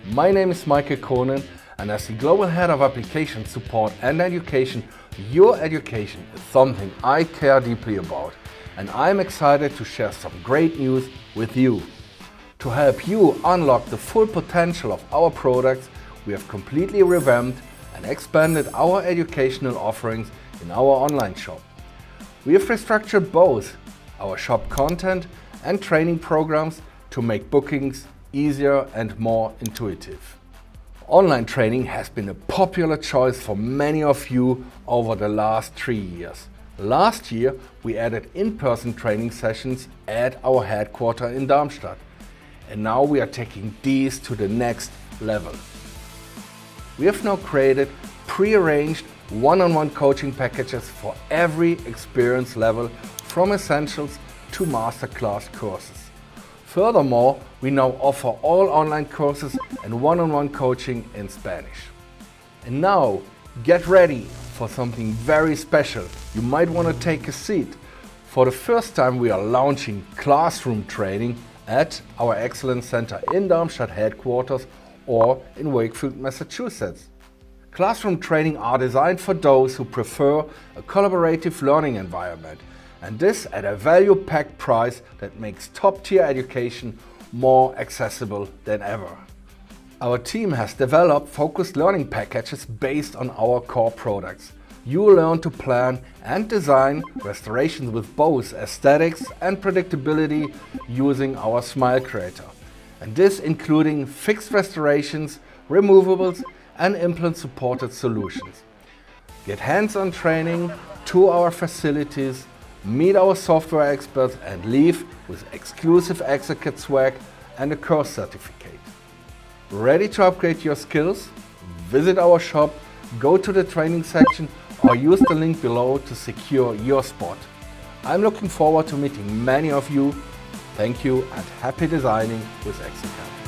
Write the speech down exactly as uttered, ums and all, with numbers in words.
My name is Michael Konen, and as the Global Head of Application Support and Education, your education is something I care deeply about, and I'm excited to share some great news with you. To help you unlock the full potential of our products, we have completely revamped and expanded our educational offerings in our online shop. We have restructured both our shop content and training programs to make bookings easier and more intuitive. Online training has been a popular choice for many of you over the last three years. Last year, we added in-person training sessions at our headquarters in Darmstadt. And now we are taking these to the next level. We have now created pre-arranged one-on-one coaching packages for every experience level, from essentials to masterclass courses. Furthermore, we now offer all online courses and one-on-one coaching in Spanish. And now, get ready for something very special. You might want to take a seat. For the first time, we are launching classroom training at our Excellence Center in Darmstadt headquarters or in Wakefield, Massachusetts. Classroom training are designed for those who prefer a collaborative learning environment, and this at a value-packed price that makes top-tier education more accessible than ever. Our team has developed focused learning packages based on our core products. You will learn to plan and design restorations with both aesthetics and predictability using our Smile Creator. And this including fixed restorations, removables and implant supported solutions. Get hands-on training, tour our facilities, meet our software experts and leave with exclusive exocad swag and a course certificate. Ready to upgrade your skills? Visit our shop, go to the training section or use the link below to secure your spot. I'm looking forward to meeting many of you. Thank you and happy designing with exocad.